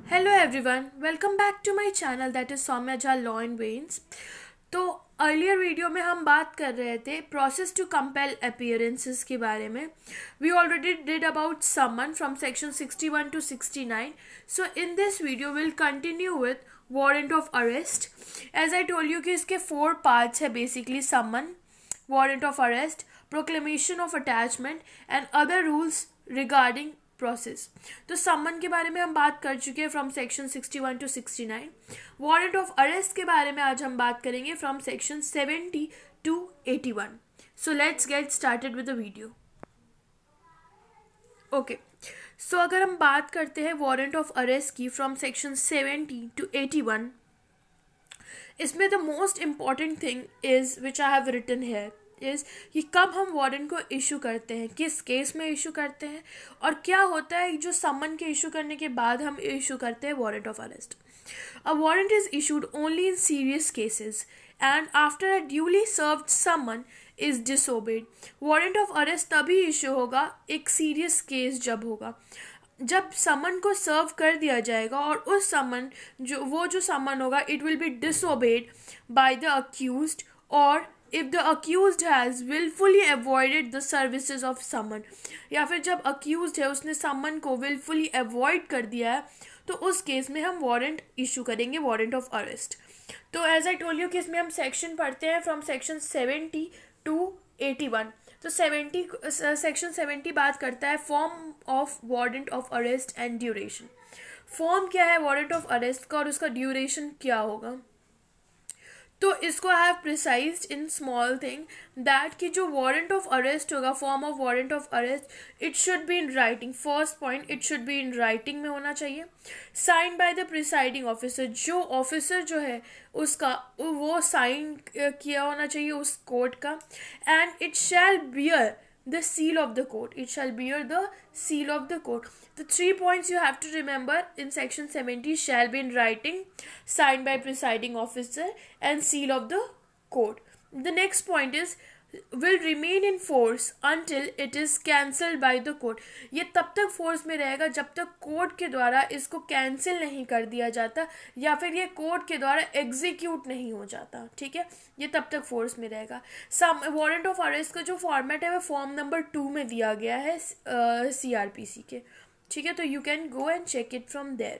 Hello everyone, welcome back to my channel that is Saumya Jha law and वेन्स। तो earlier video में हम बात कर रहे थे प्रोसेस टू कंपेल अपीयरेंसेस के बारे में। We already did about summon from section 61 to 69. So in this video will continue with warrant of arrest. As I told you कि इसके 4 पार्ट्स है basically: summon, warrant of arrest, proclamation of attachment and other rules regarding process. तो summon के बारे में हम बात कर चुके हैं from section 61 to 69. Warrant of arrest के बारे में आज हम बात करेंगे from section 70 to 81. So let's get started with the video. Okay, so अगर हम बात करते हैं वारंट ऑफ अरेस्ट की फ्रॉम सेक्शन 70 टू 81, इसमें the most important thing is which I have written here is कि कब हम वारंट को इशू करते हैं, किस केस में इशू करते हैं, और क्या होता है जो समन के इशू करने के बाद हम इशू करते हैं warrant of arrest. A warrant is issued only in serious cases and after a duly served summon is disobeyed. Warrant of arrest तभी इशू होगा एक सीरियस केस जब होगा, जब समन को सर्व कर दिया जाएगा और उस समन जो समन होगा it will be disobeyed by the accused, और if the accused has willfully avoided the services of summon, या फिर जब accused है उसने summon को willfully avoid कर दिया है, तो उस केस में हम वारंट इशू करेंगे, वारंट ऑफ अरेस्ट. तो एज आई टोल्ड यू कि इसमें हम सेक्शन पढ़ते हैं फ्रॉम सेक्शन 70 टू 81. तो सेक्शन 70 बात करता है form of warrant of arrest and duration. Form क्या है वारंट ऑफ अरेस्ट का और उसका ड्यूरेशन क्या होगा. तो इसको I have precised in small thing that कि जो वारंट ऑफ अरेस्ट होगा, form of warrant of arrest, it should be in writing. First point, it should be in writing में होना चाहिए, sign by the presiding officer. जो officer जो है उसका वो साइन किया होना चाहिए उस कोर्ट का. And it shall bear the seal of the court. It shall bear the seal of the court. The 3 points you have to remember in section 70: shall be in writing, signed by presiding officer, and seal of the court. The next point is will remain in force until it is cancelled by the court. ये तब तक force में रहेगा जब तक court के द्वारा इसको कैंसिल नहीं कर दिया जाता या फिर ये कोर्ट के द्वारा एग्जीक्यूट नहीं हो जाता. ठीक है, ये तब तक फोर्स में रहेगा. वारंट ऑफ अरेस्ट का जो फॉर्मेट है वो फॉर्म नंबर 2 में दिया गया है CRPC के. ठीक है, तो you can go and check it from there.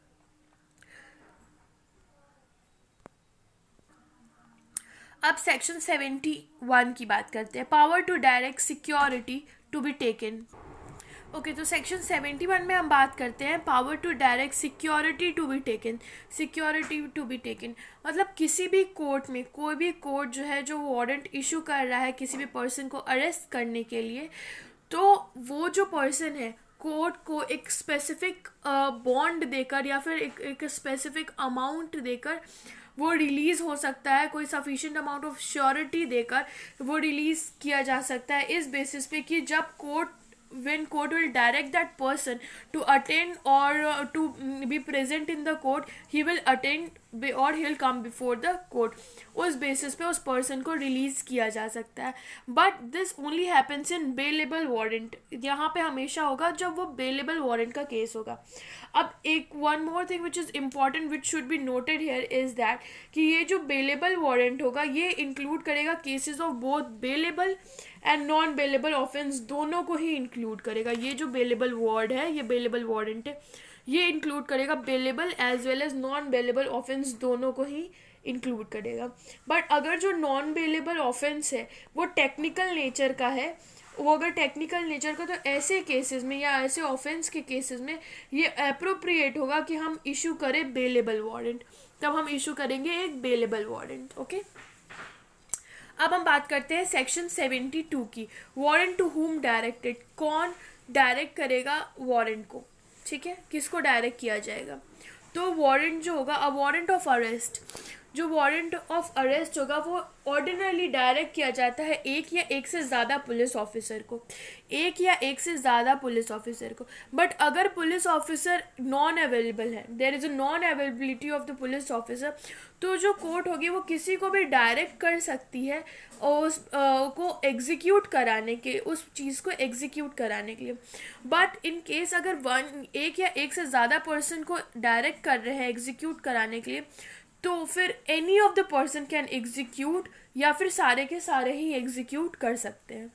अब सेक्शन 71 की बात करते हैं. Power to direct security to be taken. Okay, तो सेक्शन 71 में हम बात करते हैं power to direct security to be taken. Security to be taken मतलब किसी भी कोर्ट में कोई भी कोर्ट जो है जो वारंट इशू कर रहा है किसी भी पर्सन को अरेस्ट करने के लिए, तो वो जो पर्सन है कोर्ट को एक स्पेसिफिक बॉन्ड देकर या फिर एक स्पेसिफिक अमाउंट देकर वो रिलीज़ हो सकता है. कोई सफिशिएंट अमाउंट ऑफ श्योरिटी देकर वो रिलीज़ किया जा सकता है इस बेसिस पे कि जब when court will direct that person to attend or to be present in the court, he will attend or he'll come before the court. उस बेसिस पे उस पर्सन को रिलीज किया जा सकता है. But this only happens in bailable warrant. यहाँ पे हमेशा होगा जब वो बेलेबल वारंट का केस होगा. अब एक one more thing which is important which should be noted here is that कि ये जो बेलेबल वारंट होगा ये इंक्लूड करेगा cases of both bailable and non bailable offence, दोनों को ही इंक्लूड करेगा. ये जो बेलेबल वर्ड है, ये बेलेबल वारंट है, ये इंक्लूड करेगा bailable as well as non bailable offence, दोनों को ही इंक्लूड करेगा. बट अगर जो नॉन बेलेबल ऑफेंस है वो टेक्निकल नेचर का है, वो अगर टेक्निकल नेचर का, तो ऐसे केसेस में या ऐसे ऑफेंस के केसेस में ये अप्रोप्रिएट होगा कि हम इशू करें बेलेबल वारंट. तब हम इशू करेंगे एक बेलेबल वारंट. ओके, अब हम बात करते हैं सेक्शन 72 की. Warrant to whom directed. कौन डायरेक्ट करेगा वारंट को. ठीक है, किसको डायरेक्ट किया जाएगा. तो वारंट जो होगा, अ वारंट ऑफ अरेस्ट, जो वारंट ऑफ अरेस्ट होगा वो ऑर्डिनरली डायरेक्ट किया जाता है एक या एक से ज़्यादा पुलिस ऑफिसर को, एक या एक से ज़्यादा पुलिस ऑफिसर को। बट अगर पुलिस ऑफिसर नॉन अवेलेबल है, there is a non availability of the police officer, तो जो कोर्ट होगी वो किसी को भी डायरेक्ट कर सकती है और उस को एग्जीक्यूट कराने के, उस चीज़ को एग्जीक्यूट कराने के लिए। बट इन केस अगर एक या एक से ज़्यादा पर्सन को डायरेक्ट कर रहे हैं एग्जीक्यूट कराने के लिए, तो फिर any of the person can execute, या फिर सारे के सारे ही एग्जीक्यूट कर सकते हैं।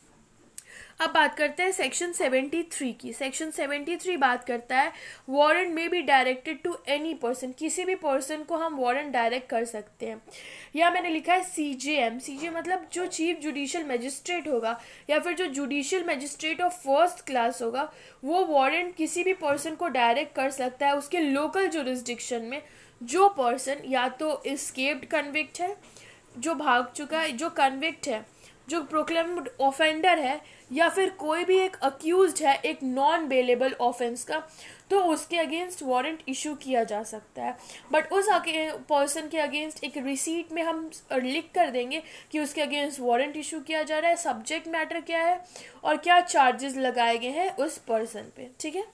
अब बात करते हैं सेक्शन 73 की। सेक्शन 73 बात करता है वारंट में be directed to any person, किसी भी पर्सन को हम वारंट डायरेक्ट कर सकते हैं। या मैंने लिखा है CJM, CJ मतलब जो चीफ जुडिशियल मजिस्ट्रेट होगा या फिर जो judicial magistrate of first class होगा, वो वारंट किसी भी पर्सन को डायरेक्ट कर सकता है उसके लोकल जुरिस्डिक्शन में, जो पर्सन या तो एस्केप्ड कन्विक्ट है, जो भाग चुका है, जो कन्विक्ट है, जो प्रोक्लेम्ड ऑफेंडर है, या फिर कोई भी एक अक्यूज्ड है एक नॉन बेलेबल ऑफेंस का, तो उसके अगेंस्ट वारंट इशू किया जा सकता है। बट उस पर्सन के अगेंस्ट एक रिसीट में हम लिख कर देंगे कि उसके अगेंस्ट वारंट इशू किया जा रहा है, सब्जेक्ट मैटर क्या है और क्या चार्जेस लगाए गए हैं उस पर्सन पे। ठीक है,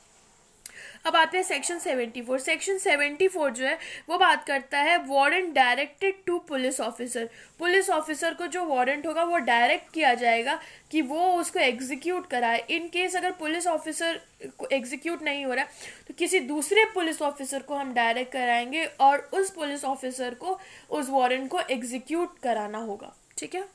अब आते हैं सेक्शन 74। सेक्शन 74 जो है वो बात करता है warrant directed to police officer. Police officer को जो वारंट होगा वो डायरेक्ट किया जाएगा कि वो उसको एग्जीक्यूट कराए। इन केस अगर पुलिस ऑफिसर को एग्जीक्यूट नहीं हो रहा है तो किसी दूसरे पुलिस ऑफिसर को हम डायरेक्ट कराएंगे और उस पुलिस ऑफिसर को उस वारंट को एग्जीक्यूट कराना होगा। ठीक है,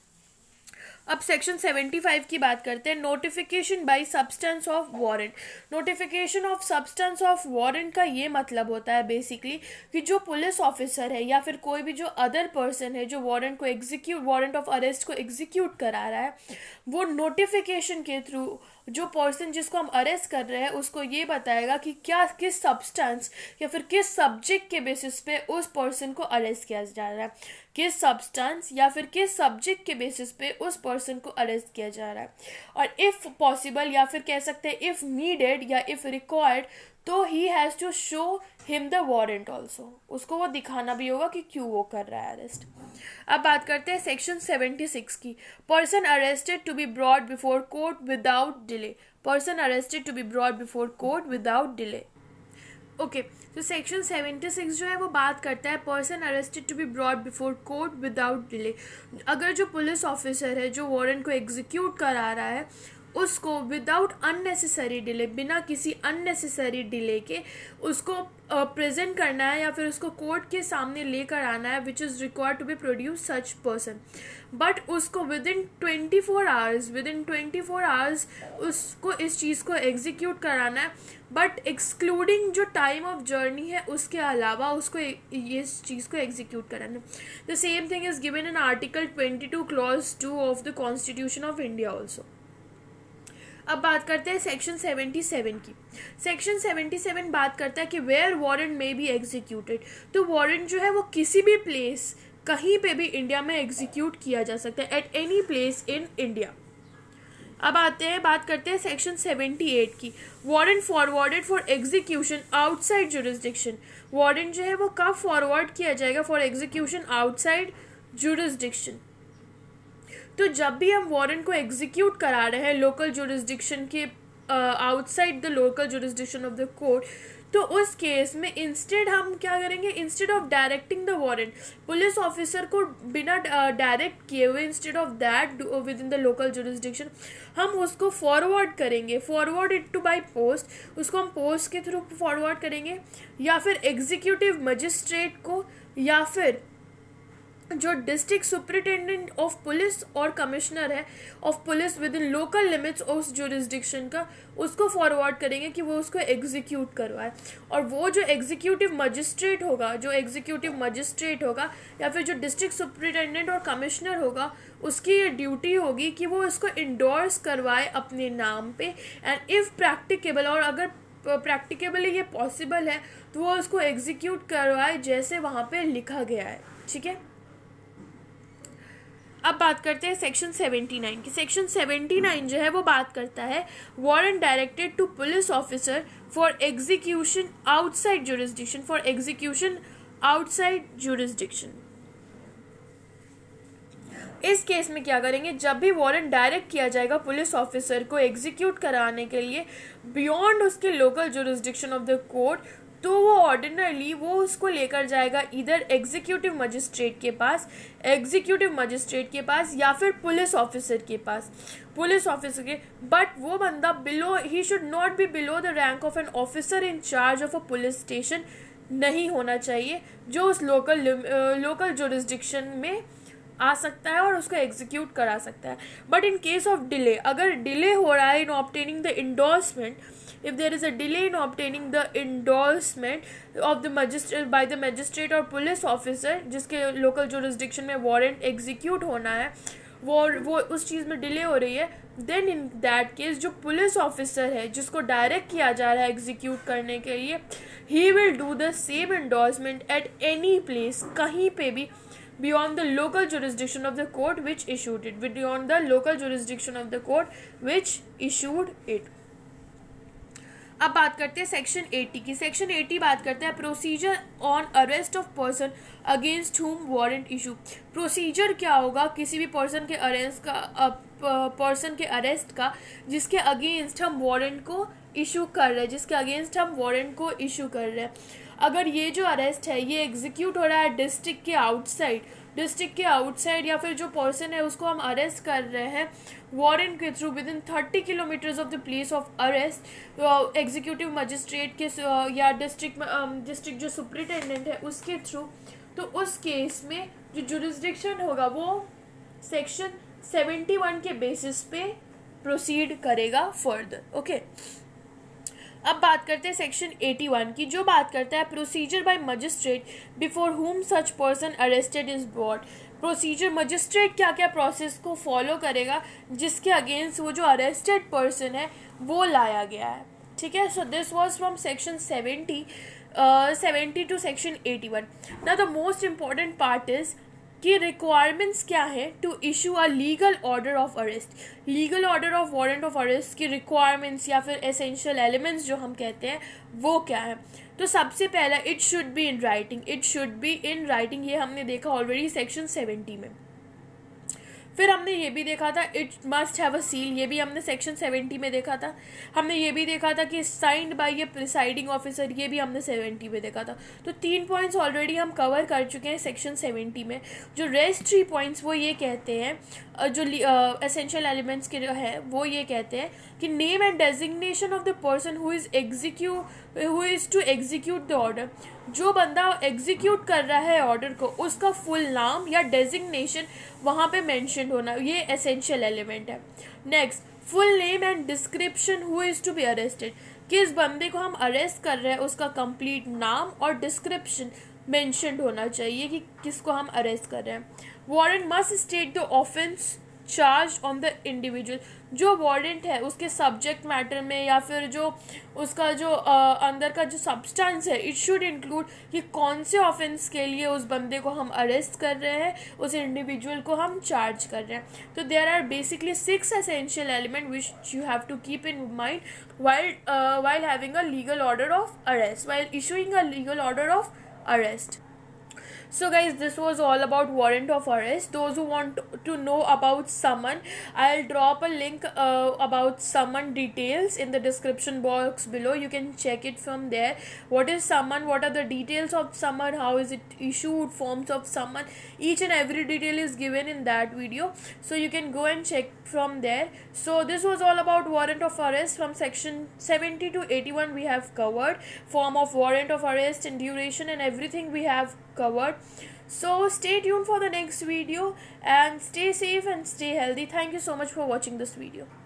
अब सेक्शन 75 की बात करते हैं, notification by substance of warrant. Notification of substance of warrant का ये मतलब होता है बेसिकली कि जो पुलिस ऑफिसर है या फिर कोई भी जो अदर पर्सन है जो वारंट को एग्जीक्यूट, वारंट ऑफ अरेस्ट को एग्जीक्यूट करा रहा है, वो नोटिफिकेशन के थ्रू जो पर्सन जिसको हम अरेस्ट कर रहे हैं उसको ये बताएगा कि क्या किस सब्सटेंस या फिर किस सब्जेक्ट के बेसिस पे उस पर्सन को अरेस्ट किया जा रहा है, किस सब्सटेंस या फिर किस सब्जेक्ट के बेसिस पे उस पर्सन को अरेस्ट किया जा रहा है। और इफ़ पॉसिबल या फिर कह सकते हैं इफ़ नीडेड या इफ़ रिक्वायर्ड, तो he has to show him the warrant also, उसको वो दिखाना भी होगा कि क्यों वो कर रहा है अरेस्ट। अब बात करते हैं सेक्शन 76 की, person arrested to be brought before court without delay. Person arrested to be brought before court without delay. Okay, तो सेक्शन 76 जो है वो बात करता है person arrested to be brought before court without delay. अगर जो पुलिस ऑफिसर है जो वारंट को एग्जीक्यूट करा रहा है उसको विदाउट अननेसेसरी डिले, बिना किसी अननेसेसरी डिले के उसको प्रेजेंट करना है या फिर उसको कोर्ट के सामने लेकर आना है, which is required to be produce such person. But उसको विदिन 24 आवर्स उसको इस चीज़ को एग्जीक्यूट कराना है, बट एक्सक्लूडिंग जो टाइम ऑफ जर्नी है उसके अलावा उसको इस चीज़ को एग्जीक्यूट कराना है। The same thing is given in article 22 clause 2 of the constitution of India also. अब बात करते हैं सेक्शन 77 की। सेक्शन 77 बात करता है कि वेयर वारंट में बी एग्जीक्यूटेड। तो वारंट जो है वो किसी भी प्लेस, कहीं पे भी इंडिया में एग्जीक्यूट किया जा सकता है, at any place in India. अब आते हैं, बात करते हैं सेक्शन 78 की, warrant forwarded for execution outside jurisdiction. Warrant जो है वो कब फॉरवर्ड किया जाएगा फॉर एग्जीक्यूशन आउटसाइड जुरिस्डिक्शन। तो जब भी हम वारंट को एग्जीक्यूट करा रहे हैं लोकल जुरिस्डिक्शन के outside the local jurisdiction of the court, तो उस केस में इंस्टेड हम क्या करेंगे, instead of directing the warrant, police officer को बिना डायरेक्ट किए हुए, instead of that within the local jurisdiction, हम उसको फॉरवर्ड करेंगे, forward it to by post, उसको हम पोस्ट के थ्रू फॉरवर्ड करेंगे, या फिर एग्जीक्यूटिव मजिस्ट्रेट को, या फिर जो डिस्ट्रिक्ट सुपरिटेंडेंट ऑफ पुलिस और कमिश्नर है of police within local limits उस जुरिस्डिक्शन का, उसको फॉरवर्ड करेंगे कि वो उसको एग्जीक्यूट करवाए। और वो जो एग्जीक्यूटिव मजिस्ट्रेट होगा या फिर जो डिस्ट्रिक्ट सुपरिटेंडेंट और कमिश्नर होगा, उसकी ये ड्यूटी होगी कि वो इसको इंडोर्स करवाए अपने नाम पे, एंड इफ़ प्रैक्टिकेबल, और अगर प्रैक्टिकेबली ये पॉसिबल है तो वो उसको एग्जीक्यूट करवाए जैसे वहाँ पे लिखा गया है। ठीक है, अब बात करते हैं सेक्शन 79 की। सेक्शन 79 जो है वो बात करता है warrant directed to police officer for execution outside jurisdiction, for execution outside jurisdiction. इस केस में क्या करेंगे, जब भी वारंट डायरेक्ट किया जाएगा पुलिस ऑफिसर को एग्जीक्यूट कराने के लिए बियॉन्ड उसके local jurisdiction of the court, तो वो ऑर्डिनरली वो उसको लेकर जाएगा इधर एग्जीक्यूटिव मजिस्ट्रेट के पास या फिर पुलिस ऑफिसर के पास, बट वो बंदा below, he should not be below the rank of an officer in charge of a police station नहीं होना चाहिए, जो उस लोकल जुरिस्डिक्शन में आ सकता है और उसको एग्जीक्यूट करा सकता है। But in case of delay, अगर डिले हो रहा है in obtaining the endorsement, if there is a delay in obtaining the endorsement of the magistrate by the magistrate और पुलिस ऑफिसर जिसके लोकल जुरिस्डिक्शन में वारंट एग्जीक्यूट होना है, वो उस चीज़ में डिले हो रही है, देन इन दैट केस जो पुलिस ऑफिसर है जिसको डायरेक्ट किया जा रहा है एग्जीक्यूट करने के लिए, he will do the same endorsement at any place, कहीं पे भी, beyond the local jurisdiction of the court which issued it, अब बात करते हैं सेक्शन 80 की। सेक्शन 80 बात करते हैं procedure on arrest of person against whom warrant issue. Procedure क्या होगा किसी भी पर्सन के अरेस्ट का जिसके अगेंस्ट हम वारंट को इशू कर रहे हैं, अगर ये जो अरेस्ट है ये एग्जीक्यूट हो रहा है डिस्ट्रिक्ट के आउटसाइड या फिर जो पर्सन है उसको हम अरेस्ट कर रहे हैं वारंट के through within 30 kilometres of the place of arrest, executive magistrate के या डिस्ट्रिक्ट जो सुपरिटेंडेंट है उसके थ्रू, तो उस केस में जो जुरिस्डिक्शन होगा वो सेक्शन 71 के बेसिस पे प्रोसीड करेगा फर्दर। ओके, अब बात करते हैं सेक्शन 81 की, जो बात करता है procedure bye magistrate before whom such person arrested is brought. Procedure, magistrate क्या क्या प्रोसेस को फॉलो करेगा जिसके अगेंस्ट वो जो अरेस्टेड पर्सन है वो लाया गया है। ठीक है, so this was from section 70 to section 81। Now the most important part is कि रिक्वायरमेंट्स क्या है to issue a legal order of arrest. Legal order of warrant of arrest की रिक्वायरमेंट्स या फिर एसेंशियल एलिमेंट्स जो हम कहते हैं वो क्या है। तो सबसे पहला, it should be in writing, ये हमने देखा ऑलरेडी सेक्शन 70 में। फिर हमने ये भी देखा था it must have a seal, ये भी हमने सेक्शन 70 में देखा था। हमने ये भी देखा था कि साइंड बाय ये प्रिसाइडिंग ऑफिसर, ये भी हमने 70 में देखा था। तो 3 पॉइंट्स ऑलरेडी हम कवर कर चुके हैं सेक्शन 70 में। जो रेस्ट 3 पॉइंट्स वो ये कहते हैं, जो एसेंशियल एलिमेंट्स के जो है वो ये कहते हैं कि name and designation of the person who is to execute the order. जो बंदा एग्जीक्यूट कर रहा है ऑर्डर को, उसका फुल नाम या डेजिग्नेशन वहाँ पे मेंशन होना, ये एसेंशियल एलिमेंट है। Next, full name and description who is to be arrested. किस बंदे को हम अरेस्ट कर रहे हैं उसका कंप्लीट नाम और डिस्क्रिप्शन मेंशन्ड होना चाहिए कि किसको हम अरेस्ट कर रहे हैं। Warrant must state the offence charge on the individual. जो वारंट है उसके सब्जेक्ट मैटर में या फिर जो उसका जो अंदर का जो सब्सटेंस है, इट शुड इंक्लूड कि कौन से ऑफेंस के लिए उस बंदे को हम अरेस्ट कर रहे हैं, उस इंडिविजुअल को हम चार्ज कर रहे हैं। तो there are basically 6 essential element which you have to keep in mind while having a legal order of arrest, while issuing a legal order of arrest. So guys, this was all about warrant of arrest. Those who want to know about summon, I'll drop a link about summon details in the description box below. You can check it from there. What is summon, what are the details of summon, how is it issued, forms of summon, each and every detail is given in that video, so you can go and check from there. So this was all about warrant of arrest. From section 70 to 81 we have covered form of warrant of arrest and duration and everything we have covered. So stay tuned for the next video and stay safe and stay healthy. Thank you so much for watching this video.